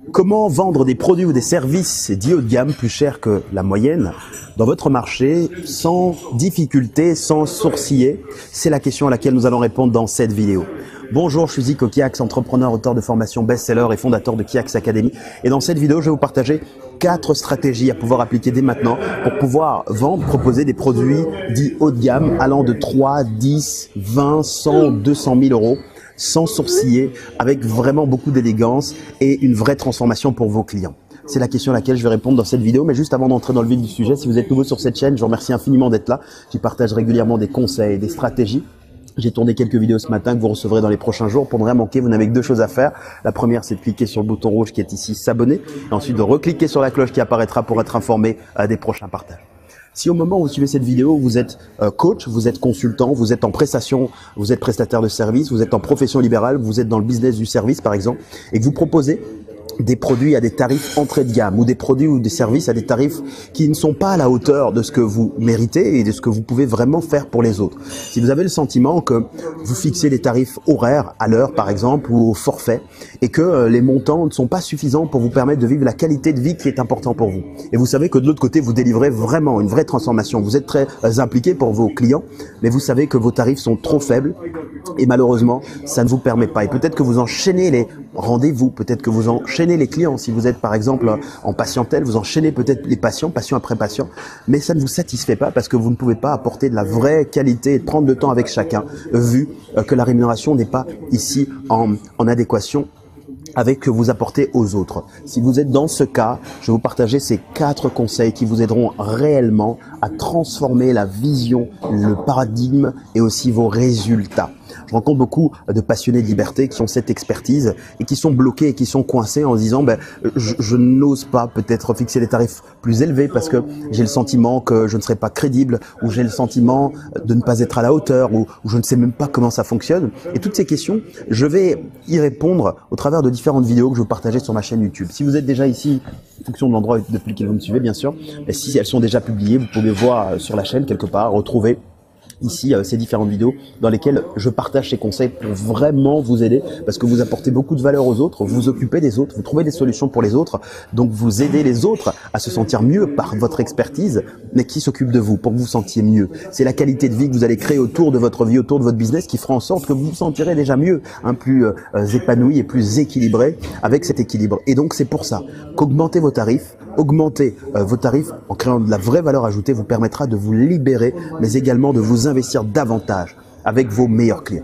Comment vendre des produits ou des services dits haut de gamme plus chers que la moyenne dans votre marché sans difficulté, sans sourciller? C'est la question à laquelle nous allons répondre dans cette vidéo. Bonjour, je suis Zico Kiax, entrepreneur, auteur de formation best-seller et fondateur de Kiax Academy. Et dans cette vidéo, je vais vous partager 4 stratégies à pouvoir appliquer dès maintenant pour pouvoir vendre, proposer des produits dits haut de gamme allant de 3, 10, 20, 100, 200 000 euros sans sourciller, avec vraiment beaucoup d'élégance et une vraie transformation pour vos clients. C'est la question à laquelle je vais répondre dans cette vidéo. Mais juste avant d'entrer dans le vif du sujet, si vous êtes nouveau sur cette chaîne, je vous remercie infiniment d'être là. J'y partage régulièrement des conseils, des stratégies. J'ai tourné quelques vidéos ce matin que vous recevrez dans les prochains jours. Pour ne rien manquer, vous n'avez que 2 choses à faire. La première, c'est de cliquer sur le bouton rouge qui est ici, s'abonner. Et ensuite de recliquer sur la cloche qui apparaîtra pour être informé des prochains partages. Si au moment où vous suivez cette vidéo, vous êtes coach, vous êtes consultant, vous êtes en prestation, vous êtes prestataire de service, vous êtes en profession libérale, vous êtes dans le business du service par exemple, et que vous proposez des produits à des tarifs entrée de gamme ou des produits ou des services à des tarifs qui ne sont pas à la hauteur de ce que vous méritez et de ce que vous pouvez vraiment faire pour les autres. Si vous avez le sentiment que vous fixez des tarifs horaires à l'heure par exemple ou au forfait et que les montants ne sont pas suffisants pour vous permettre de vivre la qualité de vie qui est important pour vous. Et vous savez que de l'autre côté, vous délivrez vraiment une vraie transformation. Vous êtes très impliqué pour vos clients, mais vous savez que vos tarifs sont trop faibles et malheureusement, ça ne vous permet pas. Et peut-être que vous enchaînez les rendez-vous, peut-être que vous enchaînez les clients. Si vous êtes par exemple en patientèle, vous enchaînez peut-être les patients, patient après patient, mais ça ne vous satisfait pas parce que vous ne pouvez pas apporter de la vraie qualité et prendre le temps avec chacun, vu que la rémunération n'est pas ici en adéquation avec ce que vous apportez aux autres. Si vous êtes dans ce cas, je vais vous partager ces 4 conseils qui vous aideront réellement à transformer la vision, le paradigme et aussi vos résultats. Je rencontre beaucoup de passionnés de liberté qui ont cette expertise et qui sont bloqués et qui sont coincés en se disant je n'ose pas peut-être fixer des tarifs plus élevés parce que j'ai le sentiment que je ne serai pas crédible ou j'ai le sentiment de ne pas être à la hauteur ou je ne sais même pas comment ça fonctionne. Et toutes ces questions, je vais y répondre au travers de différentes vidéos que je vais partager sur ma chaîne YouTube. Si vous êtes déjà ici, en fonction de l'endroit depuis lequel vous me suivez bien sûr, et si elles sont déjà publiées, vous pouvez voir sur la chaîne quelque part, retrouver ici ces différentes vidéos dans lesquelles je partage ces conseils pour vraiment vous aider parce que vous apportez beaucoup de valeur aux autres, vous occupez des autres, vous trouvez des solutions pour les autres, donc vous aidez les autres à se sentir mieux par votre expertise, mais qui s'occupe de vous pour que vous vous sentiez mieux. C'est la qualité de vie que vous allez créer autour de votre vie, autour de votre business qui fera en sorte que vous vous sentirez déjà mieux, plus épanoui et plus équilibré avec cet équilibre. Et donc c'est pour ça qu'augmenter vos tarifs, augmenter vos tarifs en créant de la vraie valeur ajoutée vous permettra de vous libérer, mais également de vous investir davantage avec vos meilleurs clients.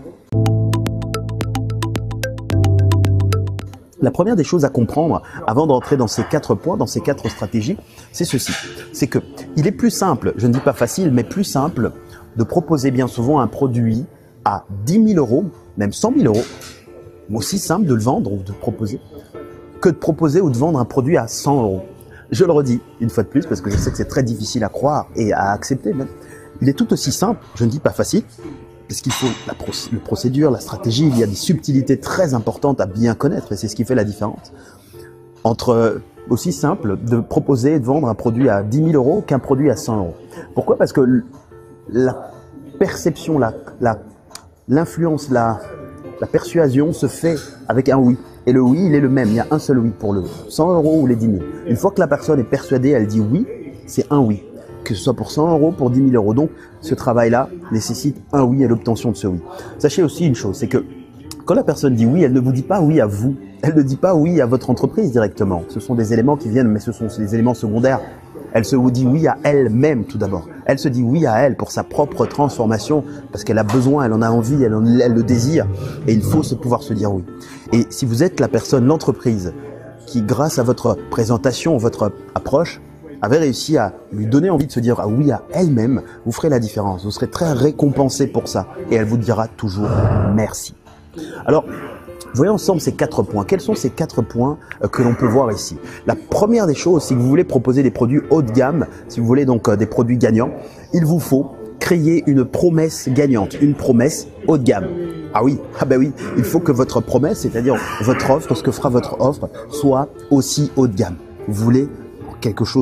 La première des choses à comprendre avant d'entrer dans ces 4 points, dans ces 4 stratégies, c'est ceci. C'est que il est plus simple, je ne dis pas facile, mais plus simple de proposer bien souvent un produit à 10 000 euros, même 100 000 euros, aussi simple de le vendre ou de le proposer, que de proposer ou de vendre un produit à 100 euros. Je le redis une fois de plus parce que je sais que c'est très difficile à croire et à accepter même. Il est tout aussi simple, je ne dis pas facile, parce qu'il faut la procédure, la stratégie, il y a des subtilités très importantes à bien connaître et c'est ce qui fait la différence entre aussi simple de proposer et de vendre un produit à 10 000 euros qu'un produit à 100 euros. Pourquoi? Parce que la perception, l'influence, la persuasion se fait avec un oui. Et le oui, il est le même. Il y a un seul oui pour le 100 euros ou les 10 000. Une fois que la personne est persuadée, elle dit oui, c'est un oui. Que ce soit pour 100 euros, pour 10 000 euros. Donc, ce travail-là nécessite un oui et l'obtention de ce oui. Sachez aussi une chose, c'est que quand la personne dit oui, elle ne vous dit pas oui à vous. Elle ne dit pas oui à votre entreprise directement. Ce sont des éléments qui viennent, mais ce sont des éléments secondaires. Elle se dit oui à elle-même tout d'abord. Elle se dit oui à elle pour sa propre transformation parce qu'elle a besoin, elle en a envie, elle le désire et il faut pouvoir se dire oui. Et si vous êtes la personne, l'entreprise qui grâce à votre présentation, votre approche avait réussi à lui donner envie de se dire oui à elle-même, vous ferez la différence. Vous serez très récompensé pour ça et elle vous dira toujours merci. Alors, voyons ensemble ces 4 points. Quels sont ces 4 points que l'on peut voir ici? La première des choses, si vous voulez proposer des produits haut de gamme, si vous voulez donc des produits gagnants, il vous faut créer une promesse gagnante, une promesse haut de gamme. Ah oui, il faut que votre promesse, c'est-à-dire votre offre, ce que fera votre offre, soit aussi haut de gamme. Vous voulez quelque chose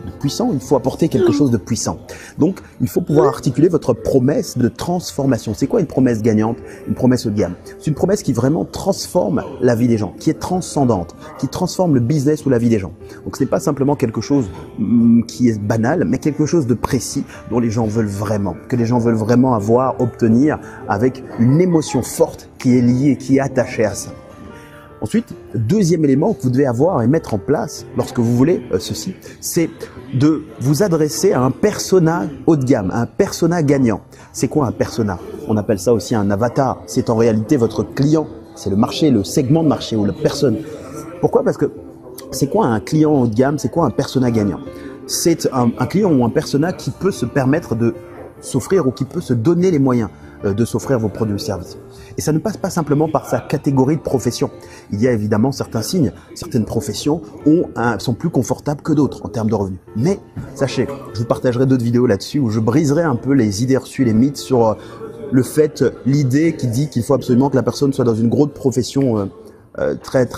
puissant, il faut apporter quelque chose de puissant. Donc, il faut pouvoir articuler votre promesse de transformation. C'est quoi une promesse gagnante? Une promesse haut de gamme. C'est une promesse qui vraiment transforme la vie des gens, qui est transcendante, qui transforme le business ou la vie des gens. Donc, ce n'est pas simplement quelque chose qui est banal, mais quelque chose de précis dont les gens veulent vraiment, que les gens veulent vraiment avoir, obtenir avec une émotion forte qui est liée, qui est attachée à ça. Ensuite, deuxième élément que vous devez avoir et mettre en place lorsque vous voulez ceci, c'est de vous adresser à un persona haut de gamme, un persona gagnant. C'est quoi un persona? On appelle ça aussi un avatar. C'est en réalité votre client. C'est le marché, le segment de marché ou la personne. Pourquoi? Parce que c'est quoi un client haut de gamme? C'est quoi un persona gagnant? C'est un client ou un persona qui peut se permettre de s'offrir ou qui peut se donner les moyens de s'offrir vos produits ou services. Et ça ne passe pas simplement par sa catégorie de profession. Il y a évidemment certains signes, certaines professions sont plus confortables que d'autres en termes de revenus. Mais sachez, je vous partagerai d'autres vidéos là-dessus où je briserai un peu les idées reçues, les mythes sur le fait, l'idée qui dit qu'il faut absolument que la personne soit dans une grosse profession très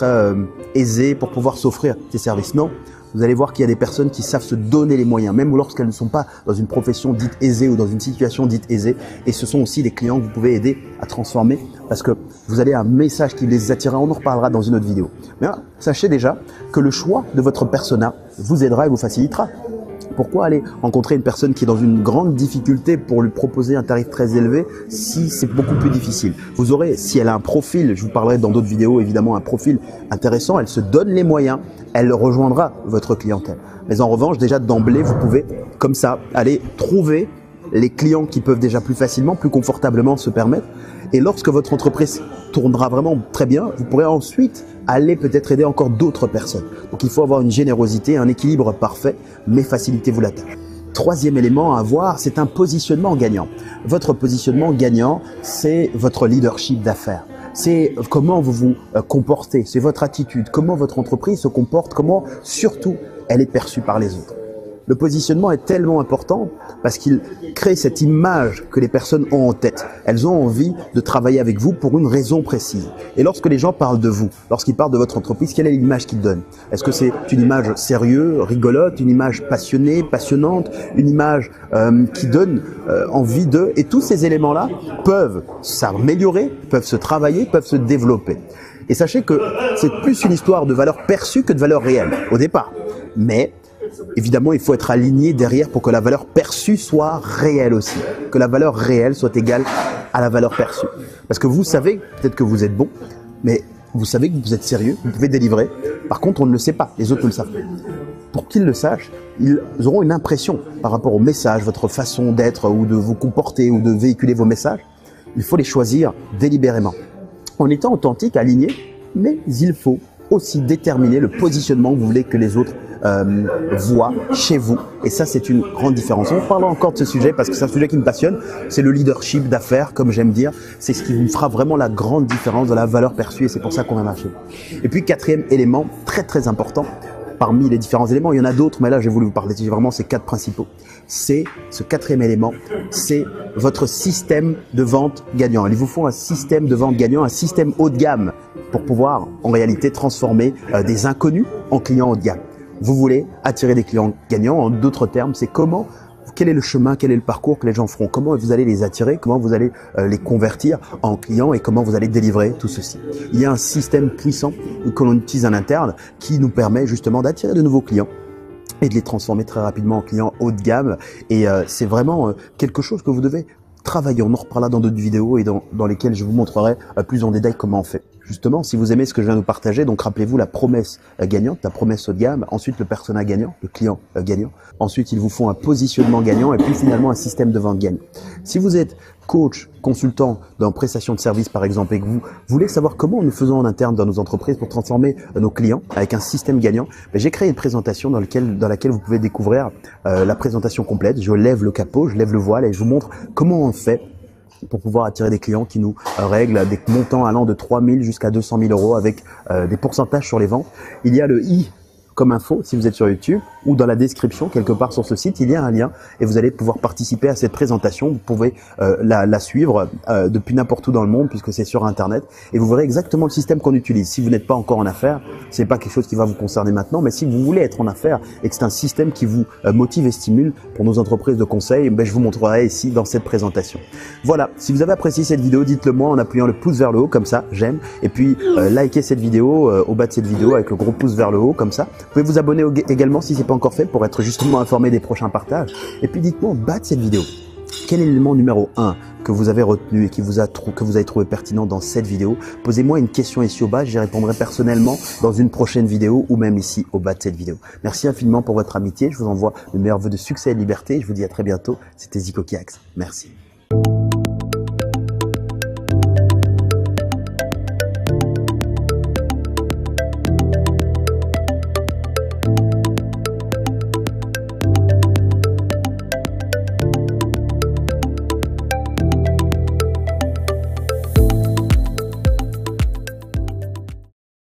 aisée pour pouvoir s'offrir ces services. Non. Vous allez voir qu'il y a des personnes qui savent se donner les moyens, même lorsqu'elles ne sont pas dans une profession dite aisée ou dans une situation dite aisée. Et ce sont aussi des clients que vous pouvez aider à transformer parce que vous allez un message qui les attirera. On en reparlera dans une autre vidéo. Mais là, sachez déjà que le choix de votre persona vous aidera et vous facilitera. Pourquoi aller rencontrer une personne qui est dans une grande difficulté pour lui proposer un tarif très élevé si c'est beaucoup plus difficile? Vous aurez, si elle a un profil, je vous parlerai dans d'autres vidéos évidemment, un profil intéressant, elle se donne les moyens, elle rejoindra votre clientèle. Mais en revanche, déjà d'emblée, vous pouvez comme ça aller trouver les clients qui peuvent déjà plus facilement, plus confortablement se permettre. Et lorsque votre entreprise tournera vraiment très bien, vous pourrez ensuite aller peut-être aider encore d'autres personnes. Donc il faut avoir une générosité, un équilibre parfait, mais facilitez-vous la tâche. Troisième élément à avoir, c'est un positionnement gagnant. Votre positionnement gagnant, c'est votre leadership d'affaires. C'est comment vous vous comportez, c'est votre attitude, comment votre entreprise se comporte, comment surtout elle est perçue par les autres. Le positionnement est tellement important parce qu'il crée cette image que les personnes ont en tête. Elles ont envie de travailler avec vous pour une raison précise. Et lorsque les gens parlent de vous, lorsqu'ils parlent de votre entreprise, quelle est l'image qu'ils donnent? Est-ce que c'est une image sérieuse, rigolote, une image passionnée, passionnante, une image qui donne envie de... Et tous ces éléments-là peuvent s'améliorer, peuvent se travailler, peuvent se développer. Et sachez que c'est plus une histoire de valeur perçue que de valeur réelle au départ. Mais évidemment, il faut être aligné derrière pour que la valeur perçue soit réelle aussi. Que la valeur réelle soit égale à la valeur perçue. Parce que vous savez, peut-être que vous êtes bon, mais vous savez que vous êtes sérieux, vous pouvez délivrer. Par contre, on ne le sait pas, les autres ne le savent pas. Pour qu'ils le sachent, ils auront une impression par rapport au message, votre façon d'être ou de vous comporter ou de véhiculer vos messages. Il faut les choisir délibérément. En étant authentique, aligné, mais il faut aussi déterminer le positionnement que vous voulez que les autres voient chez vous. Et ça, c'est une grande différence. On parlera encore de ce sujet parce que c'est un sujet qui me passionne. C'est le leadership d'affaires, comme j'aime dire. C'est ce qui vous fera vraiment la grande différence de la valeur perçue et c'est pour ça qu'on va marcher. Et puis, quatrième élément, très très important, parmi les différents éléments, il y en a d'autres, mais là, j'ai voulu vous parler de vraiment ces quatre principaux. C'est ce quatrième élément, c'est votre système de vente gagnant. Il vous faut un système de vente gagnant, un système haut de gamme pour pouvoir en réalité transformer des inconnus en clients haut de gamme. Vous voulez attirer des clients gagnants, en d'autres termes, c'est quel est le chemin, quel est le parcours que les gens feront, comment vous allez les attirer, comment vous allez les convertir en clients et comment vous allez délivrer tout ceci. Il y a un système puissant que l'on utilise en interne qui nous permet justement d'attirer de nouveaux clients et de les transformer très rapidement en clients haut de gamme. Et c'est vraiment quelque chose que vous devez travailler. On en reparlera dans d'autres vidéos et dans lesquelles je vous montrerai plus en détail comment on fait. Justement, si vous aimez ce que je viens de vous partager, donc rappelez-vous la promesse gagnante, la promesse haut de gamme, ensuite le persona gagnant, le client gagnant. Ensuite, il vous faut un positionnement gagnant et puis finalement un système de vente gagnant. Si vous êtes coach, consultant dans prestation de service par exemple et que vous voulez savoir comment nous faisons en interne dans nos entreprises pour transformer nos clients avec un système gagnant, j'ai créé une présentation dans laquelle vous pouvez découvrir la présentation complète. Je lève le capot, je lève le voile et je vous montre comment on fait pour pouvoir attirer des clients qui nous règlent des montants allant de 3 000 jusqu'à 200 000 euros avec des pourcentages sur les ventes. Il y a le i comme info si vous êtes sur YouTube. ou dans la description, quelque part sur ce site, il y a un lien et vous allez pouvoir participer à cette présentation. Vous pouvez la suivre depuis n'importe où dans le monde puisque c'est sur Internet et vous verrez exactement le système qu'on utilise. Si vous n'êtes pas encore en affaires, c'est pas quelque chose qui va vous concerner maintenant, mais si vous voulez être en affaires et que c'est un système qui vous motive et stimule pour nos entreprises de conseil, ben, je vous montrerai ici dans cette présentation. Voilà, si vous avez apprécié cette vidéo, dites-le moi en appuyant le pouce vers le haut comme ça, j'aime, et puis likez cette vidéo au bas de cette vidéo avec le gros pouce vers le haut comme ça. Vous pouvez vous abonner également si c'est pas encore fait pour être justement informé des prochains partages. Et puis dites-moi en bas de cette vidéo, quel est l'élément numéro 1 que vous avez retenu et que vous avez trouvé pertinent dans cette vidéo? Posez-moi une question ici au bas, j'y répondrai personnellement dans une prochaine vidéo ou même ici au bas de cette vidéo. Merci infiniment pour votre amitié, je vous envoie le meilleur vœu de succès et de liberté et je vous dis à très bientôt. C'était Zico Kiax. Merci.